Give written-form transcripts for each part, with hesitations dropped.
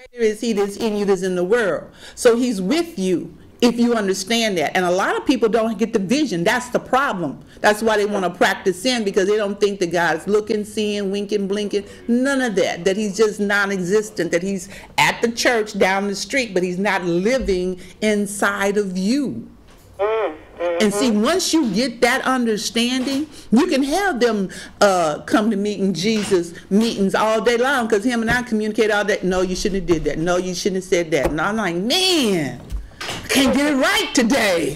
greater is he that's in you that's in the world. So he's with you if you understand that. And a lot of people don't get the vision. That's the problem. That's why they want to practice sin, because they don't think that God's looking, seeing, winking, blinking. None of that. That he's just non-existent. That he's at the church down the street, but he's not living inside of you. And see, once you get that understanding, you can have them come to meeting Jesus meetings all day long, because him and I communicate all day. No, you shouldn't have did that. No, you shouldn't have said that. And I'm like, man, I can't get it right today.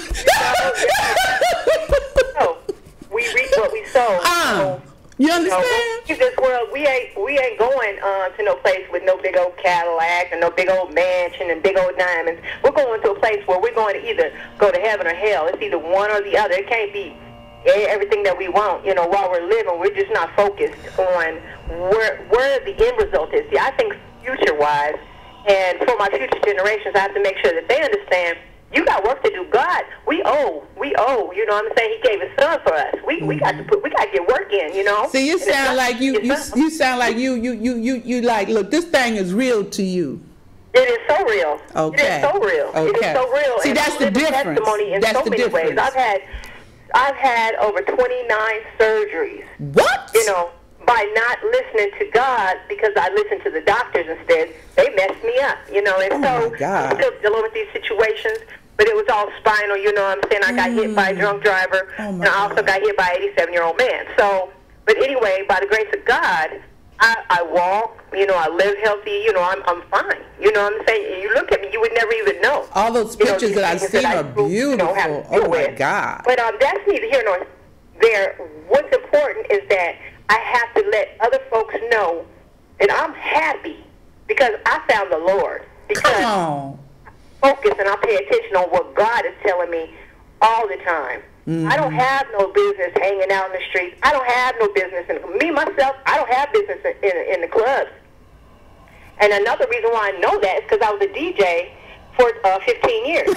No, we reap what we sow. You understand? In this world, we ain't going to no place with no big old Cadillac and no big old mansion and big old diamonds. We're going to a place where we're going to either go to heaven or hell. It's either one or the other. It can't be everything that we want. You know, while we're living, we're just not focused on where the end result is. See, I think future-wise, and for my future generations, I have to make sure that they understand. You got work to do. God, we owe. You know what I'm saying? He gave his son for us. We got to get work in, you know? See, you sound like you sound like you like, look, this thing is real to you. It is so real. Okay. It is so real. Okay. It is so real. See, and that's the difference. Testimony in that's so the many difference. ways. I've had over 29 surgeries. What? You know, by not listening to God, because I listened to the doctors instead, they messed me up, you know. And so I'm still dealing with these situations, but it was all spinal, you know what I'm saying? I got hit by a drunk driver, and I also got hit by an 87-year-old man. So, but anyway, by the grace of God, I walk, you know, I live healthy, you know, I'm fine. You know what I'm saying? You look at me, you would never even know. All those pictures that I've seen are beautiful. Oh, my God. But that's neither here nor there. What's important is that I have to let other folks know that I'm happy because I found the Lord. Because Come on. I focus and I pay attention on what God is telling me all the time. I don't have no business hanging out in the streets. I don't have no business. Myself, I don't have business in the clubs. And another reason why I know that is because I was a DJ for 15 years.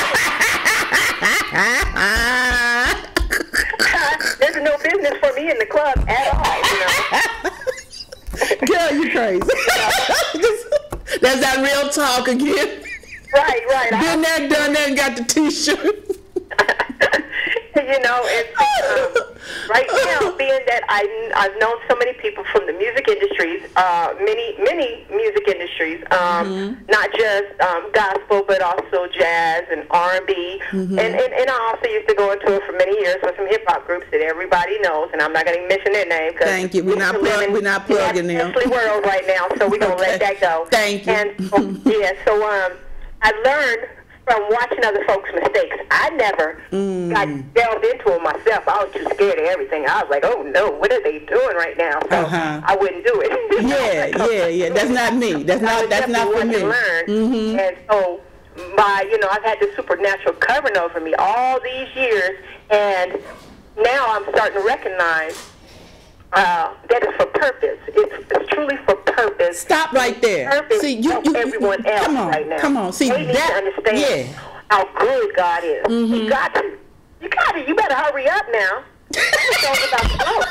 There's no business for me in the club at all, you know. Girl, you crazy. That's that real talk again. Right. Been there, done that, and got the T-shirt. You know, and right now, being that I've known so many people from the music industries, many music industries, not just gospel, but also jazz and R&B, and I also used to go into it for many years with some hip hop groups that everybody knows, and I'm not going to mention their name. Thank you. We're not plugging them. It's world right now, so we're going to let that go. Thank you. And so I learned from watching other folks' mistakes. I never got delved into them myself. I was too scared of everything. I was like, oh no, what are they doing right now? So I wouldn't do it. Yeah. That's not me. That's not for me. To learn. And so I've had this supernatural covering over me all these years, and now I'm starting to recognize that it's for purpose. It's truly for purpose. Stop right there. Purpose. See, you everyone else right now. Come on. See, they need to understand how good God is. You got to. You better hurry up now. It's all about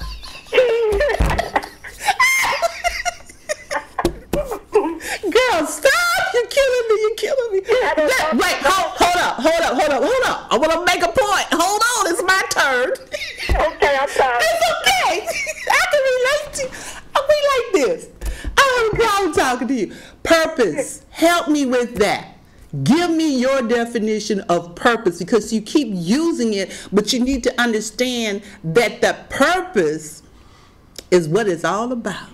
Girl, stop! You're killing me. Wait, hold up. I want to make a point. Hold on, it's my turn. Okay, I'm sorry. It's okay. I can relate to you. We like this. I have a problem talking to you. Purpose. Help me with that. Give me your definition of purpose, because you keep using it, but you need to understand that the purpose is what it's all about.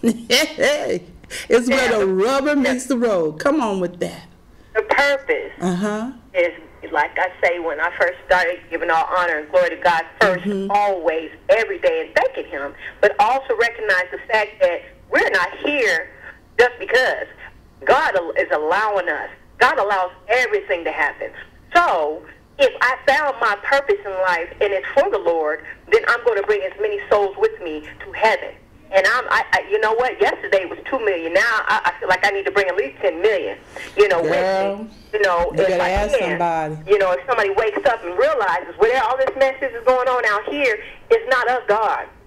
It's where the rubber meets the road. Come on with that. The purpose is, like I say, when I first started giving all honor and glory to God first, always, every day, and thanking Him, but also recognize the fact that we're not here just because. God is allowing us. God allows everything to happen. So if I found my purpose in life and it's for the Lord, then I'm going to bring as many souls with me to heaven. And you know what? Yesterday was 2 million. Now I feel like I need to bring at least 10 million. You know, with me. You know, you gotta ask somebody. You know, if somebody wakes up and realizes, well, all this mess is going on out here, it's not of God.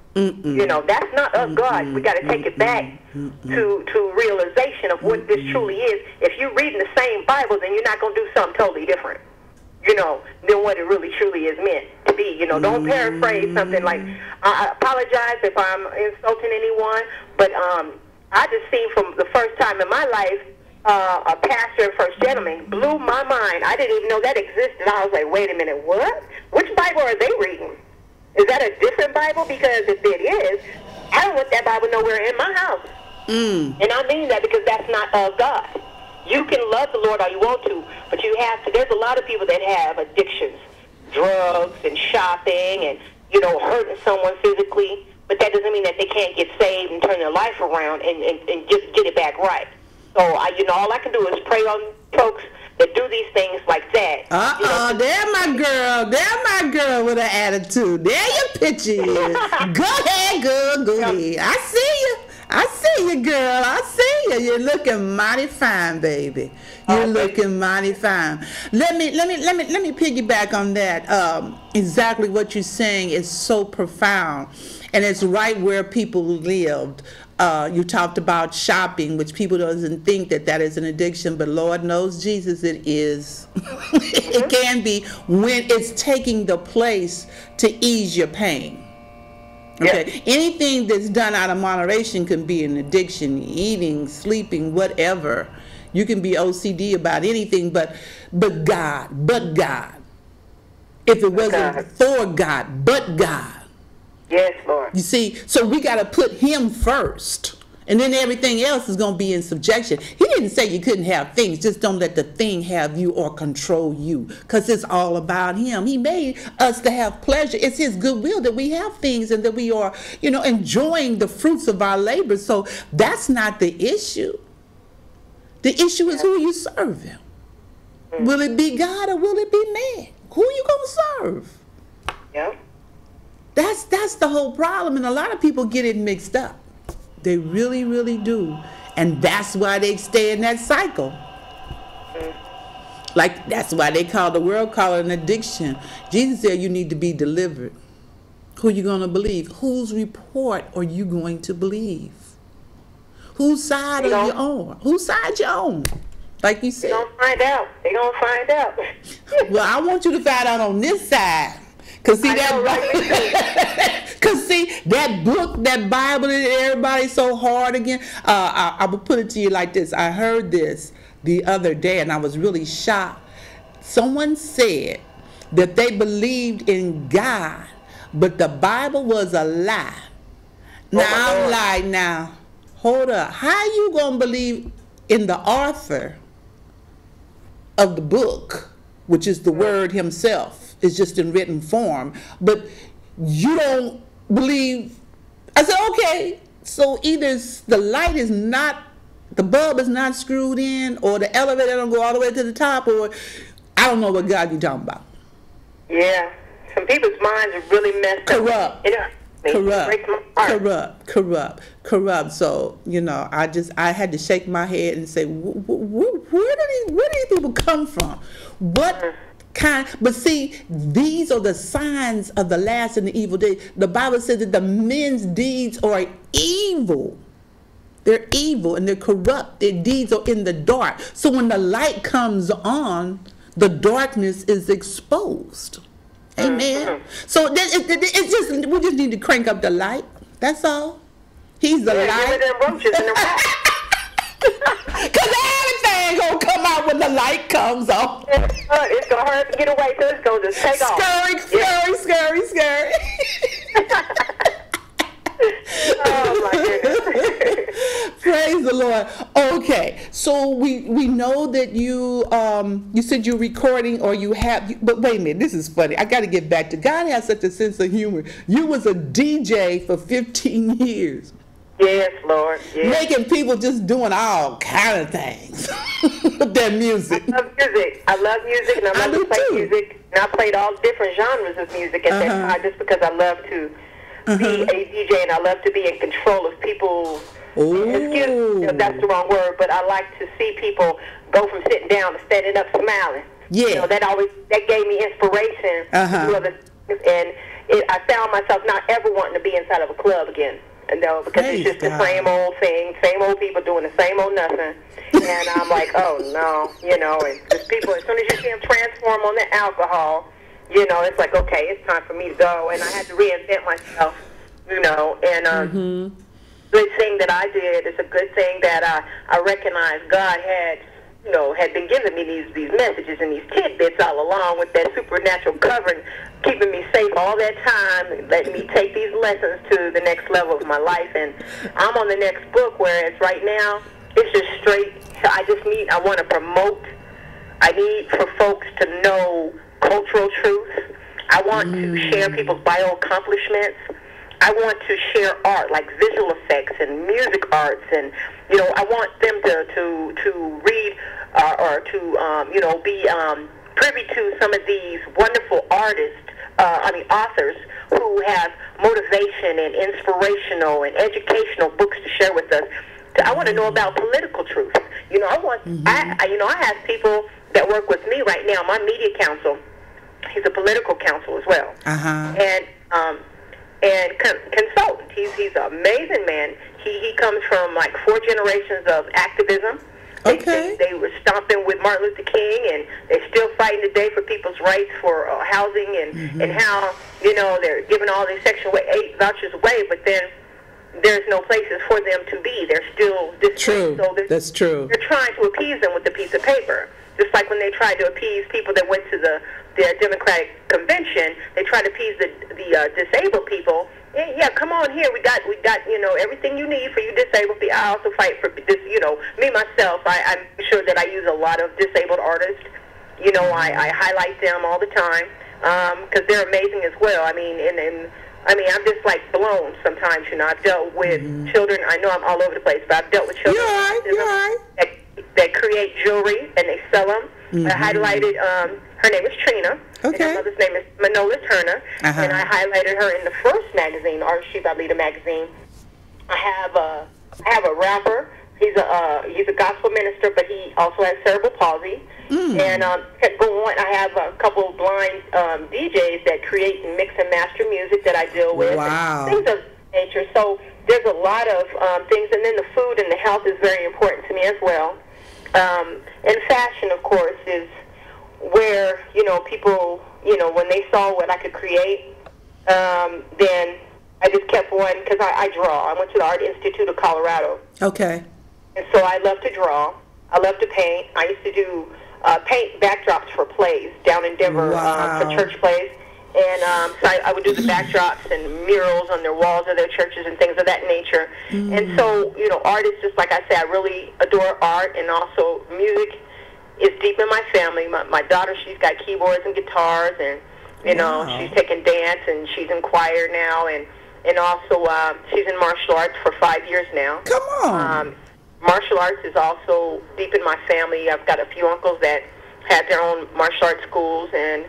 You know, that's not of God. We got to take it back to realization of what this truly is. If you're reading the same Bible, then you're not going to do something totally different, you know, than what it really truly is meant to be. You know, don't paraphrase something like, I apologize if I'm insulting anyone, but I just seen from the first time in my life, a pastor and first gentleman blew my mind. I didn't even know that existed. I was like, wait a minute, what? Which Bible are they reading? Is that a different Bible? Because if it is, I don't want that Bible nowhere in my house. And I mean that because that's not of God. You can love the Lord all you want to, but you have to. There's a lot of people that have addictions, drugs and shopping and, you know, hurting someone physically, but that doesn't mean that they can't get saved and turn their life around and just get it back right. So, you know, all I can do is pray on folks that do these things like that. There my girl with an attitude. There your picture is. Go ahead, girl, go ahead. I see you, girl. I see you. You're looking mighty fine, baby. You're looking mighty fine. Let me piggyback on that. Exactly what you're saying is so profound, and it's right where people lived. You talked about shopping, which people doesn't think that is an addiction, but Lord knows Jesus it is. It can be when it's taking the place to ease your pain. Okay, anything that's done out of moderation can be an addiction, eating, sleeping, whatever. You can be OCD about anything, but God. If it wasn't for God, but God. Yes, Lord. You see, so we got to put him first, and then everything else is going to be in subjection. He didn't say you couldn't have things. Just don't let the thing have you or control you, because it's all about him. He made us to have pleasure. It's his goodwill that we have things and that we are, you know, enjoying the fruits of our labor. So that's not the issue. The issue is who you serving. Will it be God or will it be man? Who you going to serve? Yeah. That's the whole problem, and a lot of people get it mixed up. They really, really do, and that's why they stay in that cycle. Like, that's why the world call it an addiction. Jesus said you need to be delivered. Who you going to believe? Whose report are you going to believe? Whose side are you on? Whose side you on? Like you said. They're going to find out. They're going to find out. Well, I want you to find out on this side. Cause see that book, that Bible that everybody's so hard again. I will put it to you like this. I heard this the other day and I was really shocked. Someone said that they believed in God, but the Bible was a lie. Now I'm like, now hold up. How you gonna believe in the author of the book, which is the Word himself? It's just in written form, but you don't believe. I said, okay, so either the light is not, the bulb is not screwed in, or the elevator don't go all the way to the top, or I don't know what God you're talking about. Yeah, some people's minds are really messed up. Corrupt. So, you know, I had to shake my head and say, where do these people come from? What kind? But see, these are the signs of the last and the evil day. The Bible says that the men's deeds are evil. They're evil and they're corrupt. Their deeds are in the dark. So when the light comes on, the darkness is exposed. Amen. So it's just, we just need to crank up the light. That's all. He's the light. Because everything gonna come out when the light comes on. It's gonna hurt to get away, so it's gonna just take off. Scary. Oh my goodness. Praise the Lord. Okay, so we know that you said you're recording, or you have, but wait a minute, this is funny. I got to get back to, God has such a sense of humor. You was a DJ for 15 years. Yes, Lord. Yes. Making people just doing all kind of things with their music. I love music, and I love to play music. And I played all different genres of music at that time, just because I love to be a DJ, and I love to be in control of people's, excuse me, that's the wrong word, but I like to see people go from sitting down to standing up smiling. Yeah. You know, that gave me inspiration to do other things. And, I found myself not ever wanting to be inside of a club again. No, because Praise it's just God. the same old thing, same old people doing the same old nothing. And I'm like, oh, no, and just people, as soon as you see them transform on the alcohol, it's like, okay, it's time for me to go. And I had to reinvent myself, and good thing that I did. It's a good thing that I recognized God had been giving me these messages and these tidbits all along with that supernatural covering, keeping me safe all that time, letting me take these lessons to the next level of my life. And I'm on the next book, whereas right now it's just straight. I want to promote. I need for folks to know cultural truth. I want to share people's bio accomplishments. I want to share art, like visual effects and music arts, and I want them to read or to be privy to some of these wonderful authors who have motivation and inspirational and educational books to share with us. I want to know about political truth. I have people that work with me right now. My media counsel, he's a political counsel as well, and consultant. He's an amazing man. He comes from like 4 generations of activism. They were stomping with Martin Luther King, and they're still fighting today for people's rights for housing and how they're giving all these Section 8 vouchers away, but then there's no places for them to be. They're still displaced. True. So That's true. They're trying to appease them with a piece of paper. Just like when they tried to appease people that went to their Democratic convention, they tried to appease the disabled people. Yeah, come on here. We got everything you need for you disabled people. I also fight for this. Me myself. I'm sure that I use a lot of disabled artists. I highlight them all the time because they're amazing as well. I mean, I'm just like blown sometimes. I've dealt with children. I know I'm all over the place, but I've dealt with children that create jewelry and they sell them. I highlighted. Her name is Trina. Okay. And her mother's name is Manola Turner. And I highlighted her in the first magazine, Artist Sheep Leader magazine. I have a rapper. He's a gospel minister, but he also has cerebral palsy. And go on. I have a couple of blind DJs that create and mix and master music that I deal with. Wow. And things of nature. So there's a lot of things, and then the food and the health is very important to me as well. And fashion, of course, is where people when they saw what I could create, then I just kept on because I draw. I went to the Art Institute of Colorado. Okay. And so I love to draw. I love to paint. I used to do paint backdrops for plays down in Denver for church plays. And so I would do the backdrops and murals on their walls of their churches and things of that nature. And so, art is just, like I said, I really adore art, and also music is deep in my family. My daughter, she's got keyboards and guitars, and, she's taking dance, and she's in choir now, and also she's in martial arts for 5 years now. Come on. Martial arts is also deep in my family. I've got a few uncles that have their own martial arts schools, and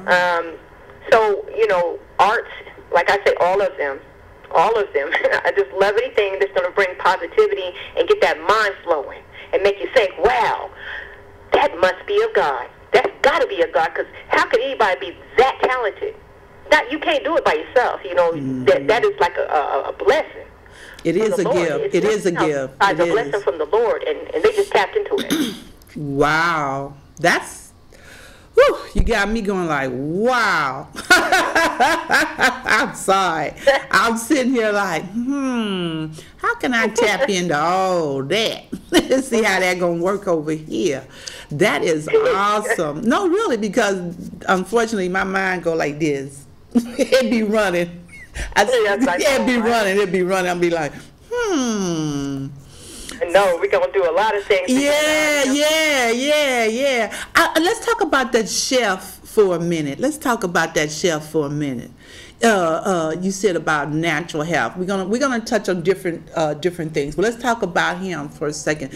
so, arts, like I say, all of them. I just love anything that's going to bring positivity and get that mind flowing and make you think, wow, that must be of God. That's got to be of God, because how can anybody be that talented? You can't do it by yourself. That is like a blessing. It is a gift. It is a gift. It's a blessing from the Lord, and they just tapped into it. Wow. You got me going like, wow. I'm sorry. I'm sitting here like, how can I tap into all that? Let's see how that going to work over here. That is awesome. No, really, because unfortunately my mind go like this. It'd be running. It'd be running. I'd be like, No, we're going to do a lot of things. Yeah. Let's talk about that chef for a minute. You said about natural health. We're gonna touch on different things, but let's talk about him for a second.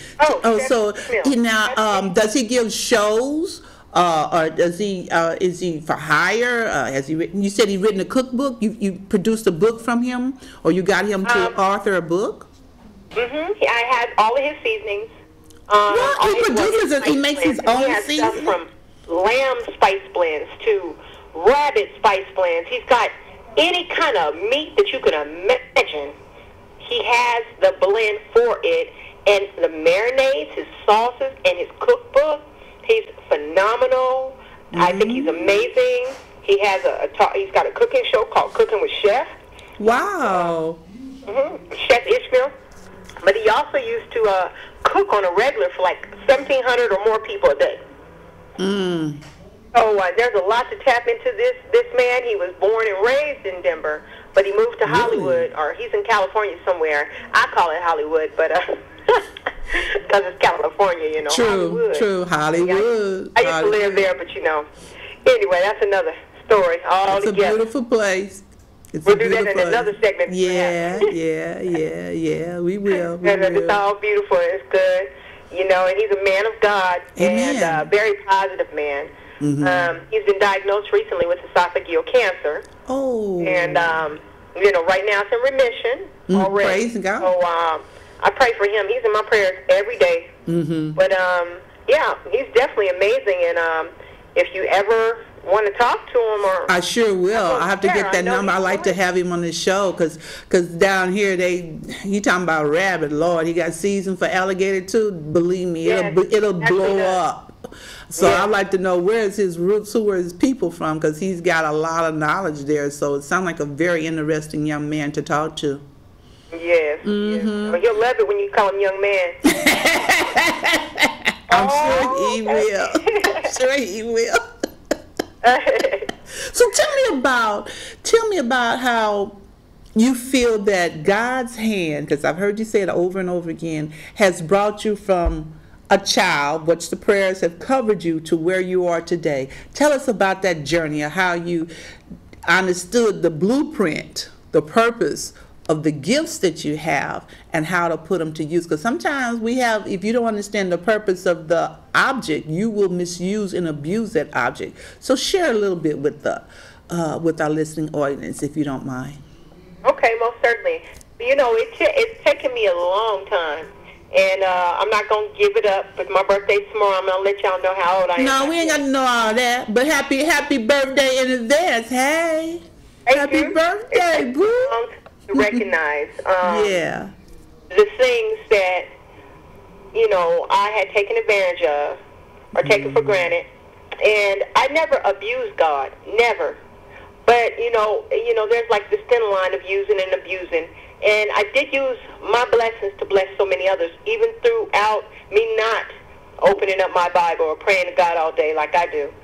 Does he give shows? Or does he? Is he for hire? Has he written? You said he written a cookbook. You produced a book from him, or you got him to author a book? I had all of his seasonings. He produces it. He makes his own seasoning. He has stuff from lamb spice blends to rabbit spice blends. He's got any kind of meat that you can imagine. He has the blend for it, and the marinades, his sauces, and his cookbook. He's phenomenal. I think he's amazing. He has he's got a cooking show called Cooking with Chef. Wow. Chef Ishmael. But he also used to cook on a regular for like 1,700 or more people a day. So there's a lot to tap into this man. He was born and raised in Denver, but he moved to Hollywood, or he's in California somewhere. I call it Hollywood, but because it's California, you know. True, Hollywood. I used to live there, but you know. Anyway, that's another story altogether. It's a beautiful place. We'll do that in another segment. Yeah, we will. It's all beautiful. It's good. You know, and he's a man of God. Amen. And a very positive man. He's been diagnosed recently with esophageal cancer. Oh. And, you know, right now it's in remission already. Praise God. So I pray for him. He's in my prayers every day. But, yeah, he's definitely amazing. And if you ever want to talk to him, or I sure will. I have to get that number. I like to have him on the show because down here he talking about rabbit. Lord, he got season for alligator too. Believe me, it'll blow up. So I'd like to know where is his roots, who are his people from, because he's got a lot of knowledge there. So it sounds like a very interesting young man to talk to. Yes. Well, he'll love it when you call him young man. I'm sure he will. I'm sure he will. So tell me about how you feel that God's hand, because I've heard you say it over and over again, has brought you from a child, which the prayers have covered you, to where you are today. Tell us about that journey, of how you understood the blueprint, the purpose of the gifts that you have, and how to put them to use. Because sometimes if you don't understand the purpose of the object, you will misuse and abuse that object. So share a little bit with our listening audience, if you don't mind. Okay, most certainly. You know, it's taken me a long time, and I'm not going to give it up. But my birthday's tomorrow. I'm going to let y'all know how old I am. No, we ain't got to know all that. But happy birthday in advance. Hey, happy birthday, boo. To recognize the things that, you know, I had taken advantage of or taken for granted. And I never abused God, never. But, you know, there's like this thin line of using and abusing. And I did use my blessings to bless so many others, even throughout me not opening up my Bible or praying to God all day like I do.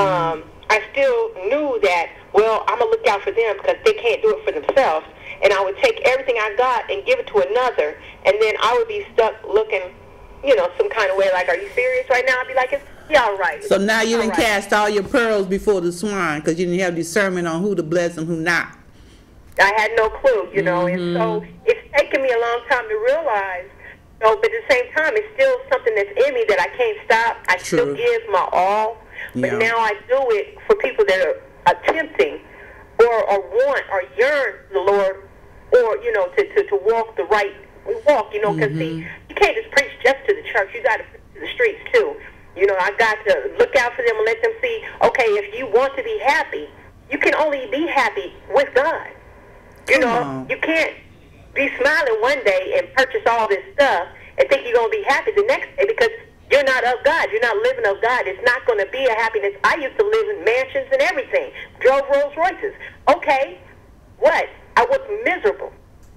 I still knew that, well, I'm going to look out for them because they can't do it for themselves. And I would take everything I got and give it to another, and then I would be stuck looking, you know, some kind of way like, are you serious right now? I'd be like, yeah, all right. So now you didn't cast all your pearls before the swine because you didn't have discernment on who to bless and who not. I had no clue, you know, and so it's taken me a long time to realize, you know, but at the same time, it's still something that's in me that I can't stop. I still give my all, but now I do it for people that are attempting or want or yearn the Lord, or, you know, to walk the right walk, you know, because see, you can't just preach just to the church. You got to preach to the streets too. You know, I got to look out for them and let them see, okay, if you want to be happy, you can only be happy with God. You know, you can't be smiling one day and purchase all this stuff and think you're going to be happy the next day, because you're not of God. You're not living of God. It's not going to be a happiness. I used to live in mansions and everything. Drove Rolls Royces. Okay, what? I was miserable.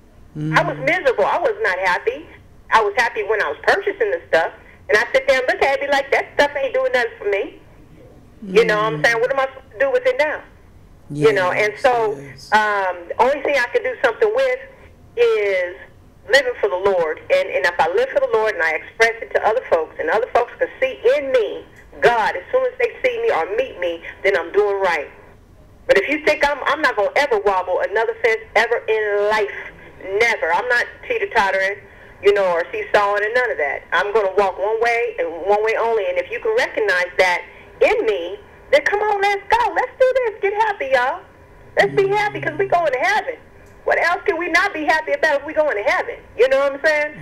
I was miserable. I was not happy. I was happy when I was purchasing the stuff. And I sit there and look at it and be like, that stuff ain't doing nothing for me. You know what I'm saying? What am I supposed to do with it now? You know, and so the only thing I can do something with is living for the Lord. And if I live for the Lord and I express it to other folks, and other folks can see in me God, as soon as they see me or meet me, then I'm doing right. But if you think I'm not going to ever wobble another fence ever in life, never. I'm not teeter-tottering, you know, or seesawing and none of that. I'm going to walk one way and one way only. And if you can recognize that in me, then come on, let's go. Let's do this. Get happy, y'all. Let's be happy because we're going to heaven. What else can we not be happy about if we're going to heaven? You know what I'm saying?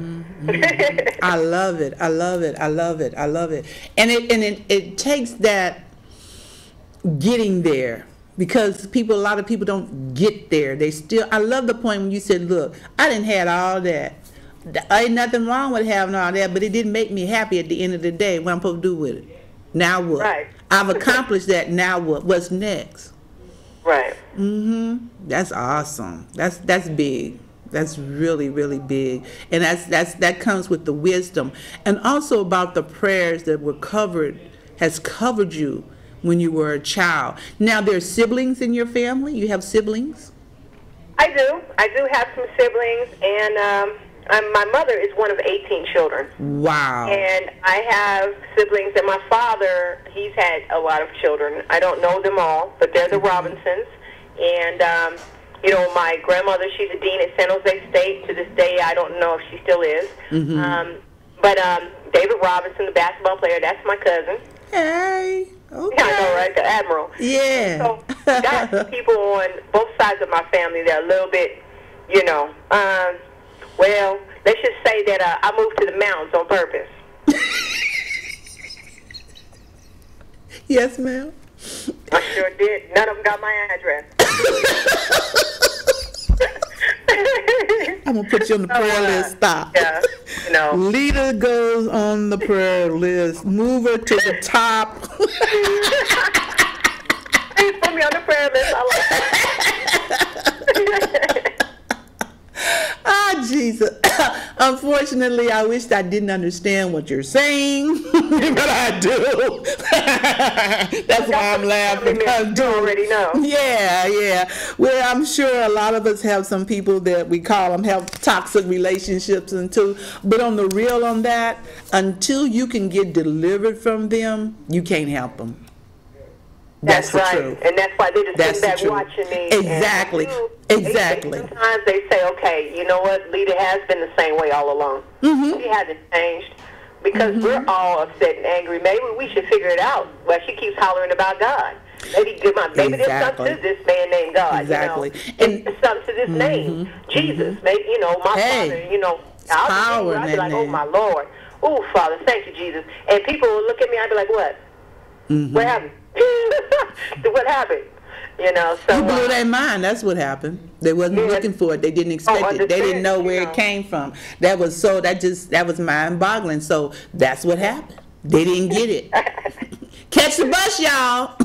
So. I love it. I love it. I love it. I love it. And it takes that getting there Because a lot of people don't get there. I love the point when you said, look, I didn't have all that. Ain't nothing wrong with having all that, but it didn't make me happy at the end of the day. What I'm supposed to do with it? Now what? Right. I've accomplished that. Now what? What's next? Right. That's awesome. That's big. That's really, really big. And that comes with the wisdom. And also about the prayers that has covered you when you were a child. Now, there's siblings in your family? You have siblings? I do. I do have some siblings, and my mother is one of 18 children. Wow. And I have siblings, and my father, he's had a lot of children. I don't know them all, but they're the Robinsons. And, my grandmother, she's a dean at San Jose State. To this day, I don't know if she still is. But David Robinson, the basketball player, that's my cousin. Hey. Okay. Yeah, I know, right? The Admiral. Yeah. So, got people on both sides of my family that are a little bit, well, let's just say that I moved to the mountains on purpose. Yes, ma'am. I sure did. None of them got my address. I'm going to put you on the prayer list. Stop. Yeah, Lita goes on the prayer list. Move her to the top. Hey, put me on the prayer list. I like that. Jesus. Unfortunately, I wish I didn't understand what you're saying, but I do. That's why I'm laughing. You already know. Yeah. Well, I'm sure a lot of us have some people that we call them have toxic relationships and too. But on the real on that, until you can get delivered from them, you can't help them. That's right. Truth. And that's why they're just sitting back watching me. Exactly. Exactly. Sometimes they say, okay, you know what? Lita has been the same way all along. She hasn't changed because we're all upset and angry. Maybe we should figure it out. Well, she keeps hollering about God. Maybe there's something to this man named God. Exactly. And there's something to this name, Jesus. Maybe, my Father, I'll be like, oh, my Lord. Oh, Father, thank you, Jesus. And people will look at me, I'll be like, what? What happened? What happened? So you blew their mind. That's what happened. They wasn't looking for it. They didn't expect it. They didn't know where it came from. That was mind-boggling. So that's what happened. They didn't get it. Catch the bus, y'all.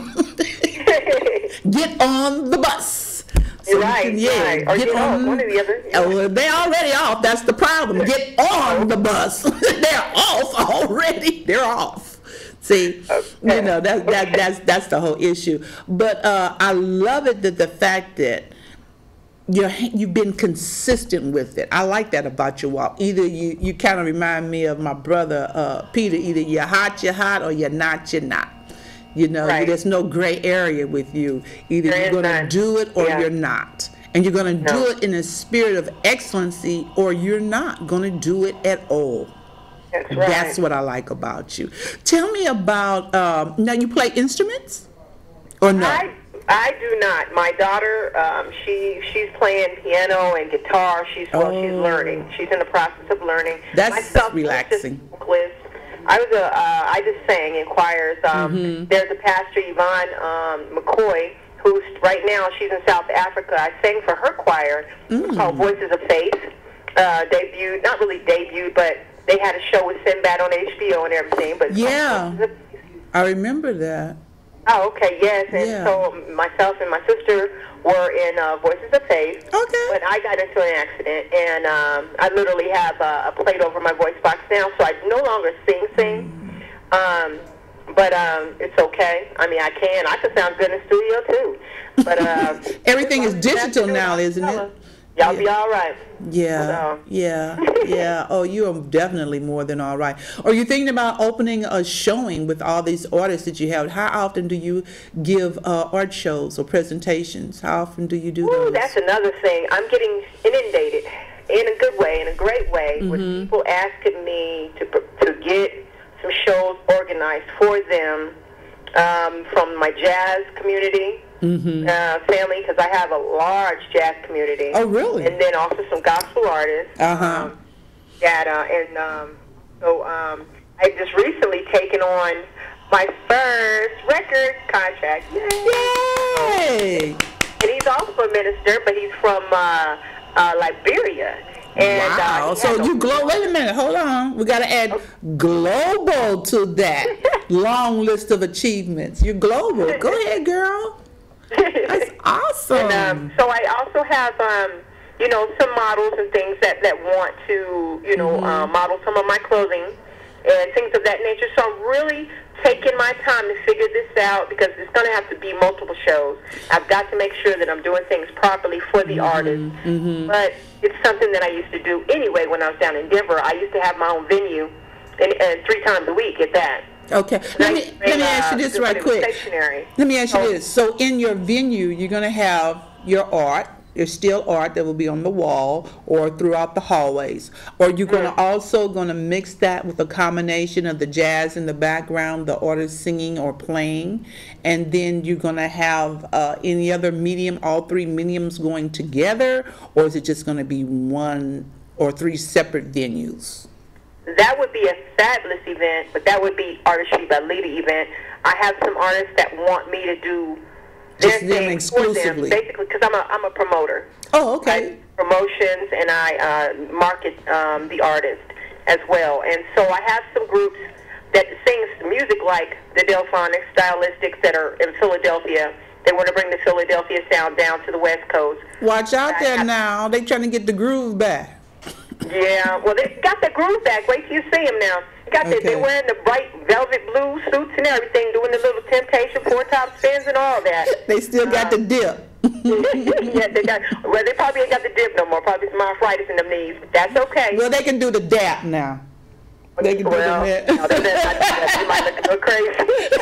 Get on the bus. So right. Or get on one or the other. Well, they're already off. That's the problem. Get on the bus. They're off already. They're off. See, that's the whole issue. But I love it that the fact that you've been consistent with it. I like that about your walk. Either you kind of remind me of my brother Peter. Either you're hot, or you're not. Right. There's no gray area with you. Either you're going to do it or you're not. And you're going to do it in a spirit of excellency, or you're not going to do it at all. That's right. That's what I like about you. Tell me about, now you play instruments or no? I do not. My daughter, she's playing piano and guitar. She's learning. She's in the process of learning. That's relaxing. I just sang in choirs. There's a pastor, Yvonne McCoy, who's right now, she's in South Africa. I sang for her choir. It's called Voices of Faith. Not really debuted, but they had a show with Sinbad on HBO and everything. But I remember that. Oh, okay, yes. And so myself and my sister were in Voices of Faith. Okay. But I got into an accident, and I literally have a plate over my voice box now, so I no longer sing. But it's okay. I mean, I can sound good in the studio, too. But everything is digital now, isn't it? Y'all be all right. Yeah. Oh, you are definitely more than all right. Are you thinking about opening a showing with all these artists that you have? How often do you give art shows or presentations? How often do you do those? That's another thing. I'm getting inundated in a good way, in a great way, with people asking me to get some shows organized for them from my jazz community. Family, because I have a large jazz community. Oh, really? And then also some gospel artists. So I've just recently taken on my first record contract. Yay! also a minister, but he's from Liberia. And, wow. So you wait a minute, hold on. We got to add global to that long list of achievements. You're global. Go ahead, girl. That's awesome. And, so I also have, some models and things that want to, model some of my clothing and things of that nature. So I'm really taking my time to figure this out because it's going to have to be multiple shows. I've got to make sure that I'm doing things properly for the artist. But it's something that I used to do anyway when I was down in Denver. I used to have my own venue and 3 times a week at that. Okay. Let me ask you this right quick. Let me ask you this. So in your venue, you're going to have your art. There's still art that will be on the wall or throughout the hallways. Or you're going to also going to mix that with a combination of the jazz in the background, the artist singing or playing, and then you're going to have any other medium, all 3 mediums going together, or is it just going to be 1 or 3 separate venues? That would be a fabulous event, but that would be Artistry by Lita event. I have some artists that want me to do just them exclusively, basically, because I'm a promoter. Oh, okay. Promotions, and I market the artist as well. And so I have some groups that sings music like the Delphonics, Stylistics that are in Philadelphia. They want to bring the Philadelphia sound down to the West Coast. Watch out there now. They trying to get the groove back. Yeah, well, they got the groove back. Wait till you see them now. They wearing the bright velvet blue suits and everything, doing the little Temptation 4-top spins and all that. They still got the dip. Yeah, they probably ain't got the dip no more. Probably some arthritis in them knees, but that's okay. Well, they can do the dap now. They can do the no, you might look a little crazy.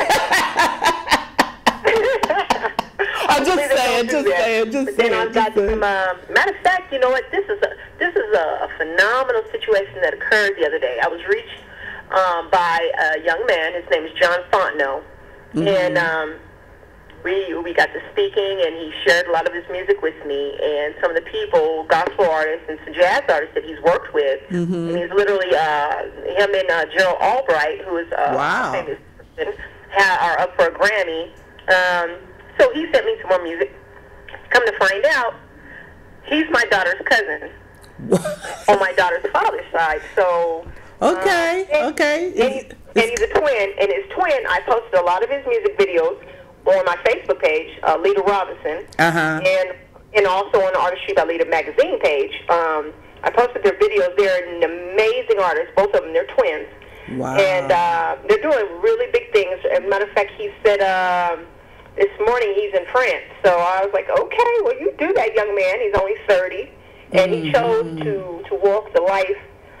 I'm just saying. Then I've got some. Matter of fact, you know what? This is a phenomenal situation that occurred the other day. I was reached by a young man. His name is John Fontenot, and we got to speaking, and he shared a lot of his music with me, and some of the people, gospel artists and some jazz artists that he's worked with, and he's literally him and Gerald Albright, who is a famous person, are up for a Grammy. So he sent me some more music. Come to find out, he's my daughter's cousin on my daughter's father's side. So okay. And he's a twin. And his twin, I posted a lot of his music videos on my Facebook page, Lita Robinson, and also on the Artistry by Lita magazine page. I posted their videos. They're an amazing artist. Both of them, they're twins. Wow. And they're doing really big things. As a matter of fact, he said this morning he's in France. So I was like, okay, well, you do that, young man. He's only 30. And he chose to walk the life,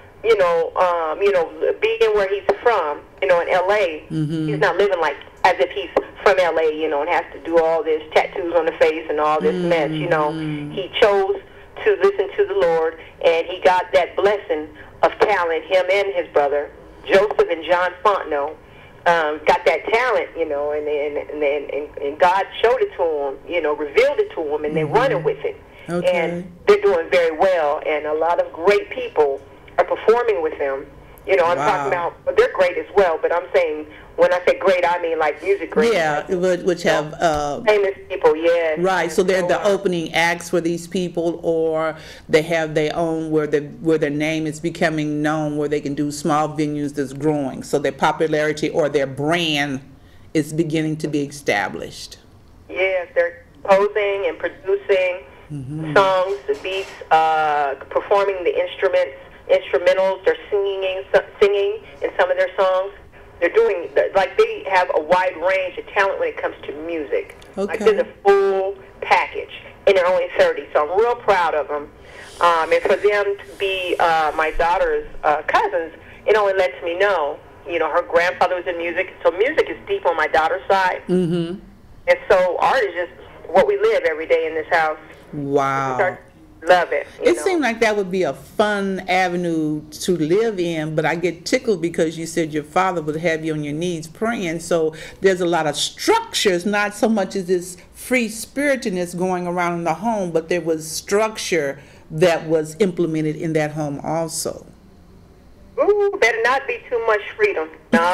being where he's from, in L.A. He's not living like as if he's from L.A., and has to do all this tattoos on the face and all this mess, He chose to listen to the Lord, and he got that blessing of talent, him and his brother, Joseph and John Fontenot, got that talent, and God showed it to him, revealed it to him, and they're running with it. Okay. And they're doing very well, and a lot of great people are performing with them. I'm talking about, they're great as well, but I'm saying, when I say great, I mean like music great. Yeah, like, which have famous people, yeah. Right, so they're the opening acts for these people, or they have their own where their name is becoming known, where they can do small venues that's growing. So their popularity or their brand is beginning to be established. Yes, they're composing and producing songs, the beats, performing the instrumentals. They're singing in some of their songs. They're doing, like, they have a wide range of talent when it comes to music. Okay. Like, there's a full package, and they're only 30, so I'm real proud of them. And for them to be my daughter's cousins, it only lets me know, her grandfather was in music, so music is deep on my daughter's side. And so art is just what we live every day in this house. Wow. Love it. It seemed like that would be a fun avenue to live in, but I get tickled because you said your father would have you on your knees praying. So there's a lot of structures, not so much as this free spiritedness going around in the home, but there was structure that was implemented in that home also. Ooh, better not be too much freedom. No.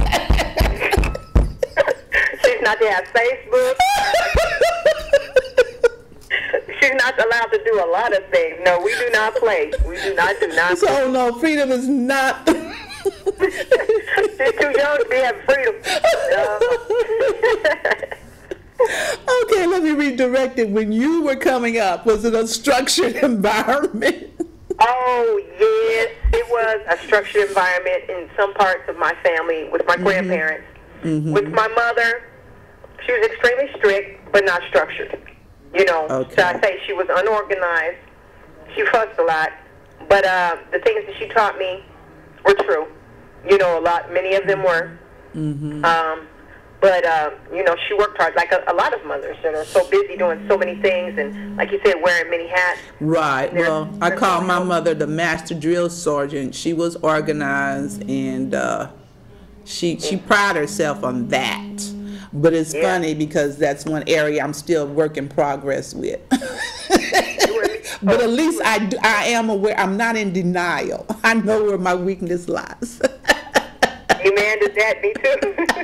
She's not to have Facebook. do a lot of things. No, we do not play. We do not So, no, freedom is not... She's too young to be having freedom. Okay, let me redirect it. When you were coming up, was it a structured environment? Oh, yes. It was a structured environment in some parts of my family with my grandparents. With my mother, she was extremely strict, but not structured. You know, so I say she was unorganized. She fussed a lot. But the things that she taught me were true. You know, many of them were. But, you know, she worked hard, like a lot of mothers that are so busy doing so many things and, like you said, wearing many hats. Right. Well, I call my mother the master drill sergeant. She was organized, and she prided herself on that. But it's funny because that's one area I'm still work in progress with. But at least I am aware. I'm not in denial. I know where my weakness lies. Amen to that. Me too.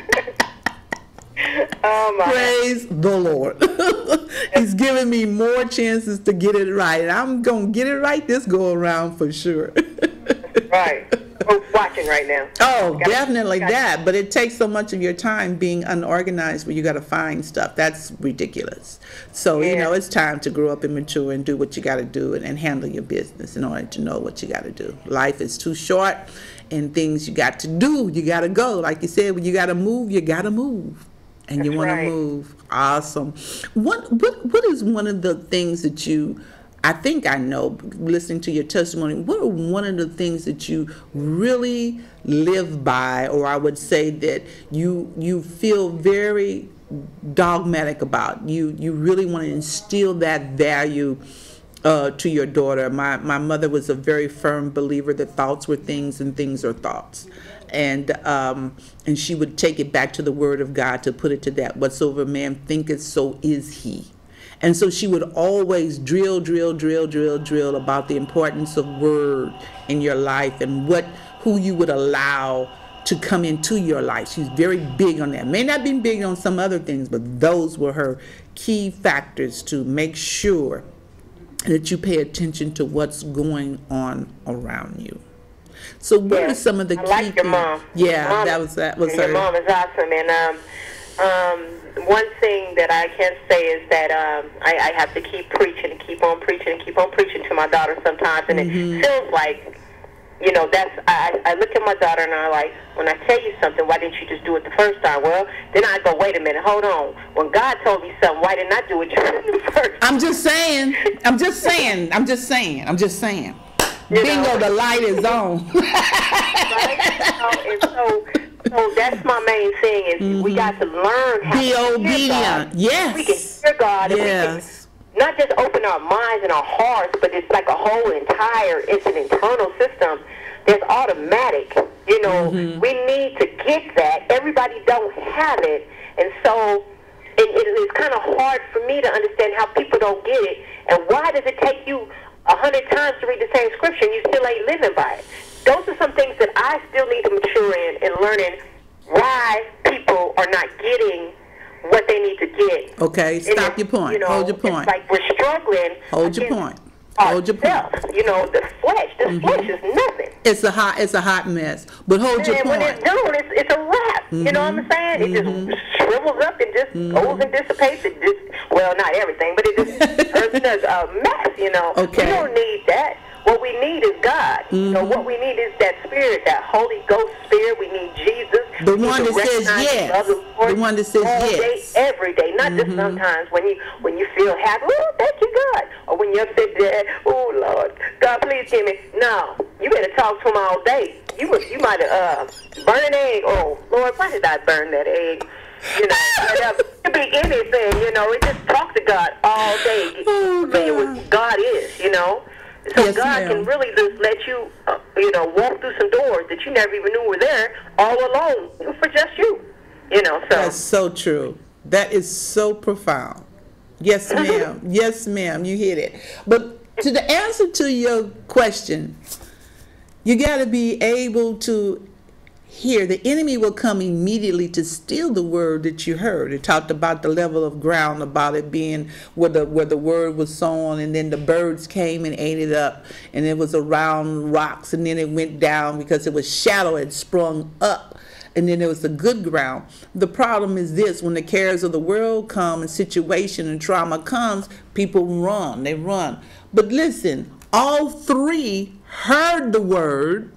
Oh my. Praise the Lord. He's giving me more chances to get it right. And I'm going to get it right this go around for sure. Right. We're watching right now. Oh, definitely that. But it takes so much of your time being unorganized where you got to find stuff. That's ridiculous. So, you know, it's time to grow up and mature and do what you got to do and handle your business in order to know what you got to do. Life is too short, and things you got to do, you got to go. Like you said, when you got to move, you got to move. And you want to move. Awesome. What is one of the things that you, I think I know, listening to your testimony, what are one of the things that you really live by, or I would say that you feel very dogmatic about? You really want to instill that value to your daughter. My mother was a very firm believer that thoughts were things and things are thoughts. And she would take it back to the Word of God to put it to that, whatsoever man thinketh, so is he. And so she would always drill about the importance of word in your life and who you would allow to come into your life. She's very big on that. May not be big on some other things, but those were her key factors to make sure that you pay attention to what's going on around you. So what are some of the key like your mom. Yeah, mom, that was her. Your mom is awesome. And one thing that I can say is that I have to keep preaching and keep on preaching to my daughter sometimes. And it feels like, you know, I look at my daughter and I'm like, when I tell you something, why didn't you just do it the first time? Well, then I go, wait a minute, hold on. When God told me something, why didn't I do it the first time? I'm just saying. Bingo, the light is on. Right? So that's my main thing is we got to learn how be to obedient. Hear God. Yes. We can hear God. Yes. And we can not just open our minds and our hearts, but it's like a whole it's an internal system that's automatic. You know, we need to get that. Everybody don't have it. And so it's kind of hard for me to understand how people don't get it. And why does it take you 100 times to read the same scripture and you still ain't living by it? Those are some things that I still need to mature in learning why people are not getting what they need to get. Okay, stop your point. You know, hold your point. It's like we're struggling. Hold your point. Hold your point. You know, the flesh. This flesh is nothing. It's a hot mess. But hold your point. When it's done, it's a wrap. You know what I'm saying? It just shrivels up and just goes and dissipates. It just, well, not everything, but it just turns into a mess. You know. Okay. We don't need that. What we need is God. You know, what we need is that Spirit, that Holy Ghost Spirit. We need Jesus. The one that says yes. The one that says yes. Day, every day, not just sometimes when you feel happy. Oh, thank you, God. Or when you're upset, Dad. Oh, Lord, God, please give me. No, you better talk to Him all day. You might have burned an egg. Oh, Lord, why did I burn that egg? You know, it could be anything. You know, it just talk to God all day. Familiar with who God is. You know. So yes, God can really just let you, walk through some doors that you never even knew were there, all alone for just you. You know, so that's so true. That is so profound. Yes, ma'am. Yes, ma'am. You hit it. But to the answer to your question, you got to be able to here, the enemy will come immediately to steal the word that you heard. It talked about the level of ground, about it being where the word was sown, and then the birds came and ate it up, and it was around rocks, and then it went down because it was shallow, it sprung up, and then there was the good ground. The problem is this: when the cares of the world come and situation and trauma comes, people run, they run. But listen, all three heard the word.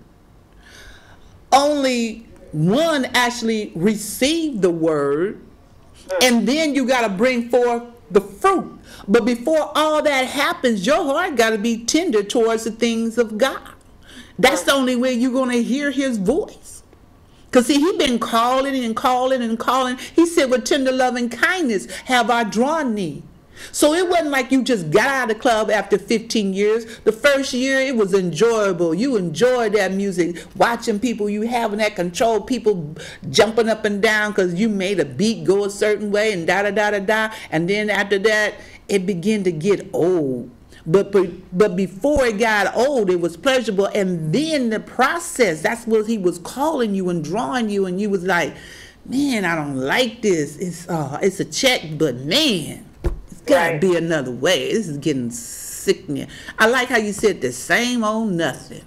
Only one actually received the word, and then you got to bring forth the fruit. But before all that happens, your heart got to be tender towards the things of God. That's the only way you're going to hear his voice. Because see, he been calling and calling and calling. He said, with tender love and kindness have I drawn thee. So it wasn't like you just got out of the club after 15 years. The first year, it was enjoyable. You enjoyed that music, watching people, you having that control, people jumping up and down because you made a beat go a certain way and da-da-da-da-da. And then after that, it began to get old. But before it got old, it was pleasurable. And then the process, that's what he was calling you and drawing you. And you was like, man, I don't like this. It's a check, but man, gotta be another way. This is getting sickening. I like how you said the same old nothing.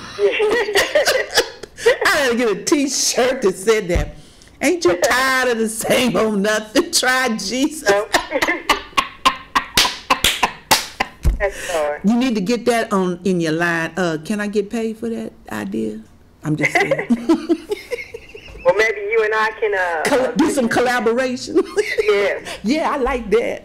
I gotta get a t-shirt that said that. Ain't you tired of the same old nothing? Try Jesus. That's hard. You need to get that on in your line. Can I get paid for that idea? I'm just saying. Well, maybe you and I can do some collaboration. Yeah. Yeah, I like that.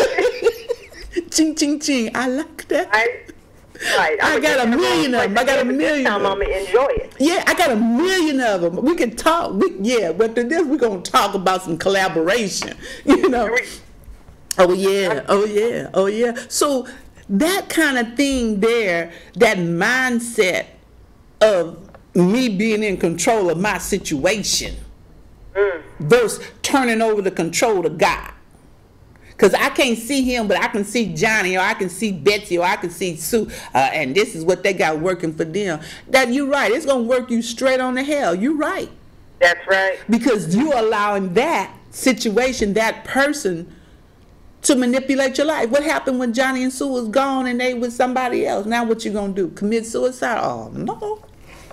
Ching, ching, ching. I like that. Right. I got a million of them. I got a million of them. I'm going to enjoy it. Yeah, I got a million of them. We can talk. But to this, we're going to talk about some collaboration. You know. Oh, yeah. Oh, yeah. Oh, yeah. So that kind of thing there, that mindset of me being in control of my situation versus turning over the control to God. Because I can't see him, but I can see Johnny, or I can see Betsy, or I can see Sue, and this is what they got working for them. That you're right. It's going to work you straight on the hell. You're right. That's right. Because you're allowing that situation, that person, to manipulate your life. What happened when Johnny and Sue was gone and they with somebody else? Now what you going to do? Commit suicide? Oh, no.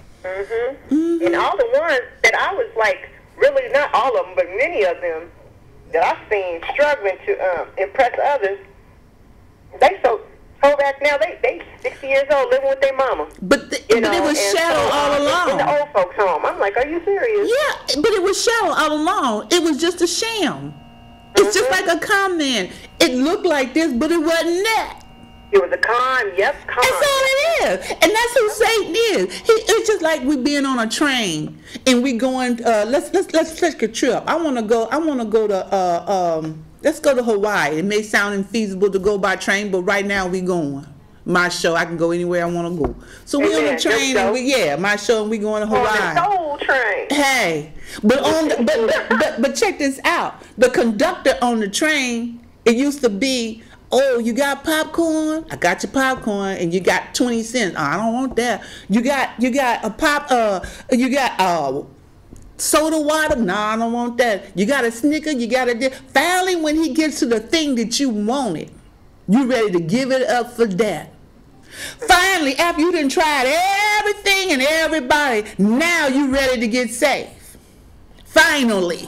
And all the ones that I was like, really not all of them, but many of them that I've seen struggling to impress others, they so back now, they 60 years old living with their mama. But it was shallow all along. In the old folks' home. I'm like, are you serious? Yeah, but it was shallow all along. It was just a sham. It's just like a con man. It looked like this, but it wasn't that. It was a con, yep, con. That's all it is. And that's who Satan is. It's just like we being on a train and we going, let's take a trip. I wanna go to let's go to Hawaii. It may sound infeasible to go by train, but right now we going. My show, I can go anywhere I want to go. So we on the train and my show, and we going to Hawaii. On the soul train. Hey, but check this out. The conductor on the train, it used to be, oh, you got popcorn? I got your popcorn, and you got 20 cents. Oh, I don't want that. You got a pop. You got soda water? No, I don't want that. You got a Snicker? You got a. Finally, when he gets to the thing that you wanted, you ready to give it up for that. Finally, after you done tried everything and everybody, now you ready to get saved. Finally.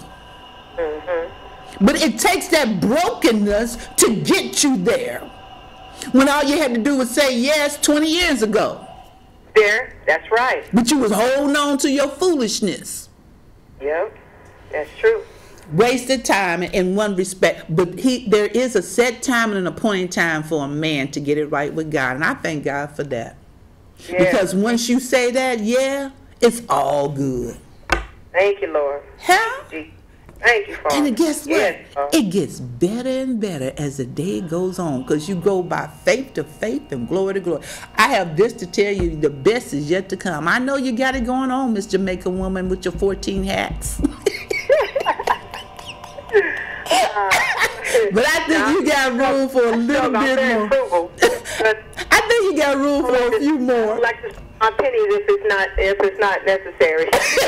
But it takes that brokenness to get you there. When all you had to do was say yes 20 years ago. There, that's right. But you was holding on to your foolishness. Yep, that's true. Wasted time in one respect, but there is a set time and an appointed time for a man to get it right with God, and I thank God for that. Yeah. Because once you say that, yeah, it's all good. Thank you, Lord. Huh? Thank you, Father. And guess what? Yes, it gets better and better as the day goes on, because you go by faith to faith and glory to glory. I have this to tell you: the best is yet to come. I know you got it going on, Miss Jamaica woman with your 14 hats. But I think you got room for a little bit more. I think you got room for a few more. my pennies if it's not necessary.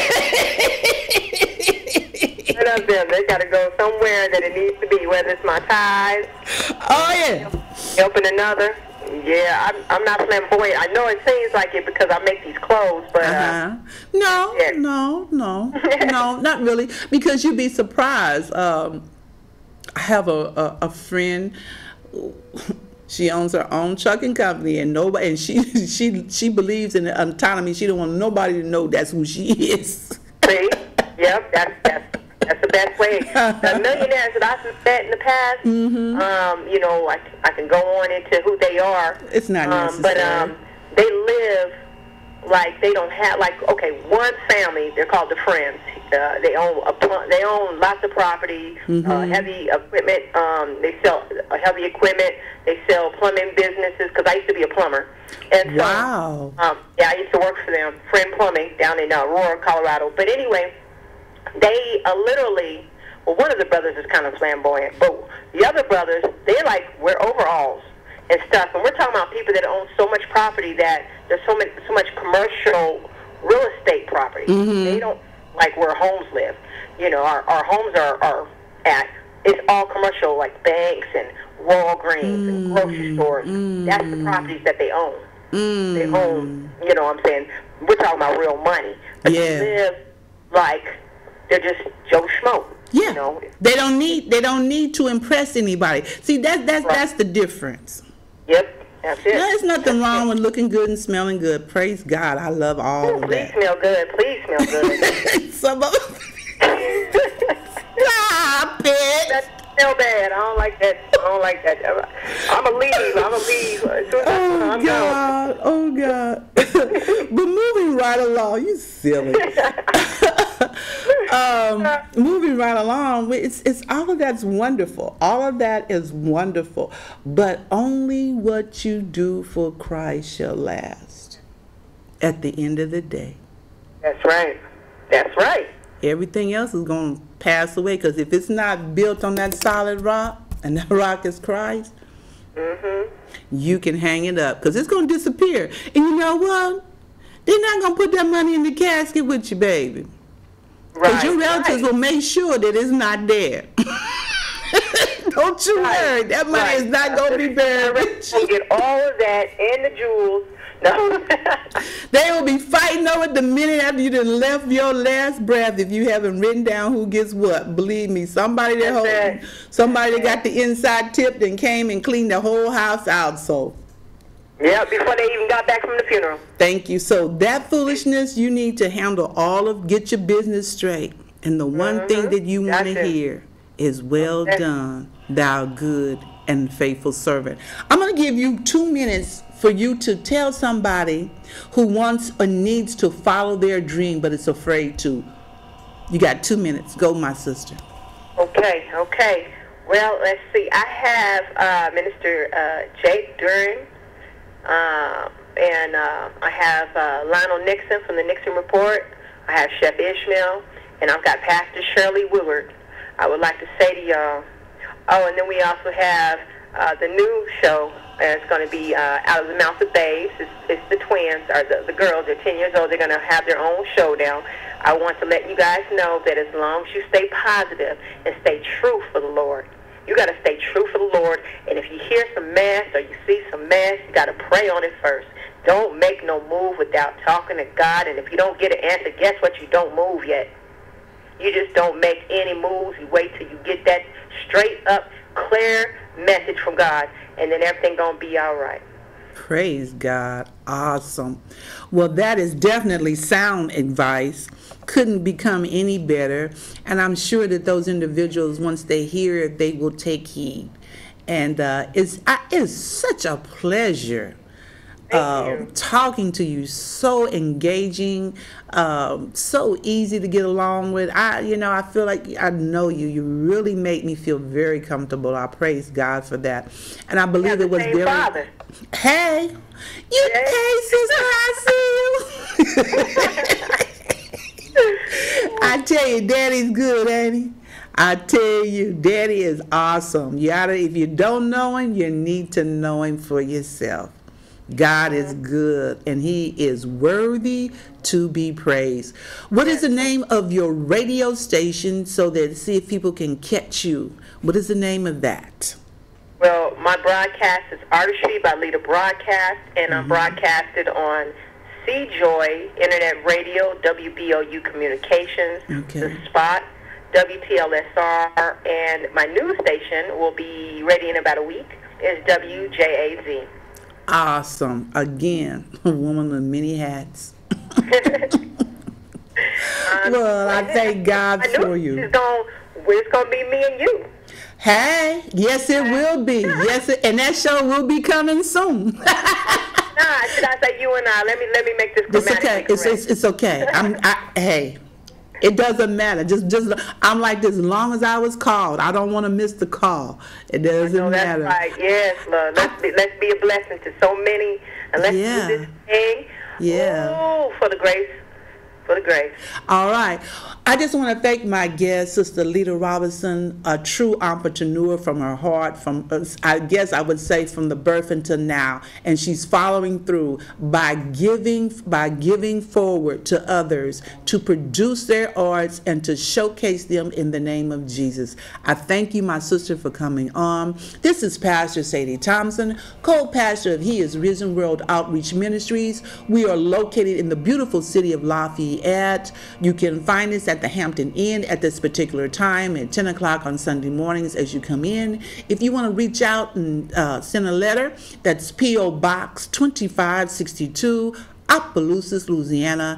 None of them. They got to go somewhere that it needs to be, whether it's my tithes. Oh, yeah. Helping another. Yeah, I'm not flamboyant. I know it seems like it because I make these clothes, but no, yeah. no, not really. Because you'd be surprised. I have a friend. She owns her own trucking company, and she believes in autonomy. She don't want nobody to know that's who she is. See, yep, that's the best way. The millionaires that I've met in the past, you know, I can go on into who they are. It's not necessary. But they live like they don't have, like, okay, one family, they're called the Friends. They own lots of property, heavy equipment. They sell heavy equipment. They sell plumbing businesses, because I used to be a plumber. And so, wow. Yeah, I used to work for them, Friend Plumbing, down in Aurora, Colorado. But anyway, they literally, well, one of the brothers is kind of flamboyant, but the other brothers, they like wear overalls and stuff. And we're talking about people that own so much property that there's so much commercial real estate property. They don't like where homes live. You know, our homes are at, it's all commercial, like banks and Walgreens and grocery stores. That's the properties that they own. They own, you know what I'm saying? We're talking about real money. But they live like they're just Joe Schmo. Yeah, you know? They don't need to impress anybody. See, that's the difference. Yep, that's it. There's nothing wrong with looking good and smelling good. Praise God, I love all of that. Please smell good. Please smell good. Some of stop it. That smell bad. I don't like that. I'm a leave. Oh God. But moving right along, you silly. Moving right along, it's all of that's wonderful. All of that is wonderful. But only what you do for Christ shall last at the end of the day. That's right. That's right. Everything else is going to pass away, because if it's not built on that solid rock, and that rock is Christ, you can hang it up, because it's going to disappear. And you know what? They're not going to put that money in the casket with you, baby. Because your relatives will make sure that it's not there. Don't you worry. That money is not going to be buried with you. We'll get all of that and the jewels. No. They will be fighting over it the minute after you done left your last breath if you haven't written down who gets what. Believe me, somebody that got the inside tip and came and cleaned the whole house out. So. Yeah, before they even got back from the funeral. Thank you. So that foolishness, you need to handle get your business straight. And the one thing that you want to hear is, well done, thou good and faithful servant. I'm going to give you 2 minutes for you to tell somebody who wants or needs to follow their dream but is afraid to. You got 2 minutes. Go, my sister. Okay. Well, let's see. I have Minister Jake Duren, and I have Lionel Nixon from the Nixon Report. I have Chef Ishmael, and I've got Pastor Shirley Willard. I would like to say to y'all. Oh, and then we also have the new show. It's going to be Out of the Mouth of Babes. It's the twins, or the girls. They're 10 years old. They're going to have their own showdown. I want to let you guys know that as long as you stay positive and stay true for the Lord, you got to stay true for the Lord. And if you hear some mess or you see some mess, you got to pray on it first. Don't make no move without talking to God. And if you don't get an answer, guess what? You don't move yet. You just don't make any moves. You wait till you get that straight up, clear message from God, and then everything gonna be all right. Praise God. Awesome. Well, that is definitely sound advice. Couldn't become any better. And I'm sure that those individuals, once they hear it, they will take heed. And it's such a pleasure talking to you. So engaging, so easy to get along with. I feel like I know you. You really make me feel very comfortable. I praise God for that. And I believe it was very... Father. Hey, sister, I see you. I tell you, Daddy's good, ain't he? I tell you, Daddy is awesome. If you don't know him, you need to know him for yourself. God is good, and he is worthy to be praised. What is the name of your radio station so that see if people can catch you? What is the name of that? Well, my broadcast is Artistry by Leader Broadcast, and I'm broadcasted on C-Joy Internet Radio, WBOU Communications, The Spot, WTLSR, and my news station will be ready in about a week, is WJAZ. Awesome. Again, a woman with many hats. Well, I thank God for you. It's going to be me and you. Hey, yes, it will be. Yes, and that show will be coming soon. Should I say you and I? Let me make this grammatically correct. It's okay. Hey, it doesn't matter. Just I'm like this. As long as I was called, I don't want to miss the call. It doesn't matter. That's right. Yes, Lord. Let's be a blessing to so many, and let's do this thing. Yeah. Ooh, for the grace. For the grace. All right. I just want to thank my guest, Sister Lita Robinson, a true entrepreneur from her heart, from, I guess I would say, from the birth until now. And she's following through by giving forward to others to produce their arts and to showcase them in the name of Jesus. I thank you, my sister, for coming on. This is Pastor Sadie Thompson, co-pastor of He Is Risen World Outreach Ministries. We are located in the beautiful city of Lafayette. You can find us at the Hampton Inn at this particular time at 10 o'clock on Sunday mornings as you come in. If you want to reach out and send a letter, that's P.O. Box 2562, Opelousas, Louisiana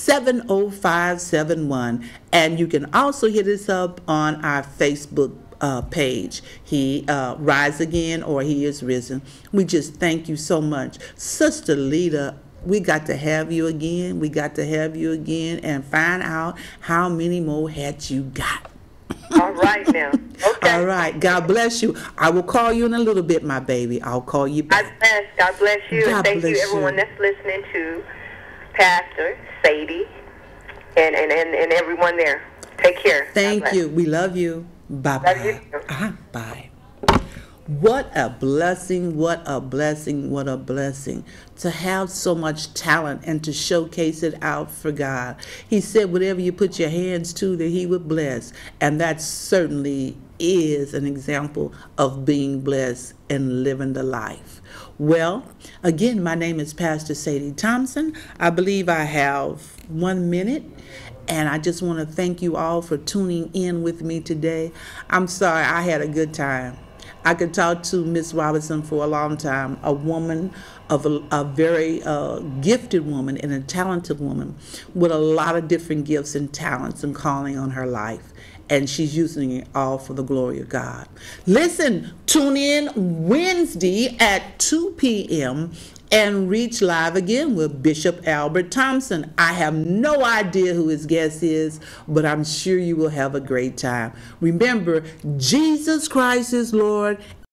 70571. And you can also hit us up on our Facebook page. He Rise Again, or He Is Risen. We just thank you so much. Sister Lita, we got to have you again. We got to have you again and find out how many more hats you got. All right now. Okay. All right. God bless you. I will call you in a little bit, my baby. I'll call you back. God bless you. God and thank you, everyone that's listening to Pastor Sadie and everyone there. Take care. Thank you. We love you. Bye-bye. Love you too. Bye. What a blessing, what a blessing, what a blessing to have so much talent and to showcase it out for God. He said whatever you put your hands to, that he would bless. And that certainly is an example of being blessed and living the life. Well, again, my name is Pastor Sadie Thompson. I believe I have 1 minute. And I just want to thank you all for tuning in with me today. I'm sorry, I had a good time. I could talk to Miss Robinson for a long time, a woman of a very gifted woman and a talented woman with a lot of different gifts and talents and calling on her life. And she's using it all for the glory of God. Listen, tune in Wednesday at 2 p.m. and reach live again with Bishop Albert Thompson. I have no idea who his guest is, but I'm sure you will have a great time. Remember, Jesus Christ is Lord,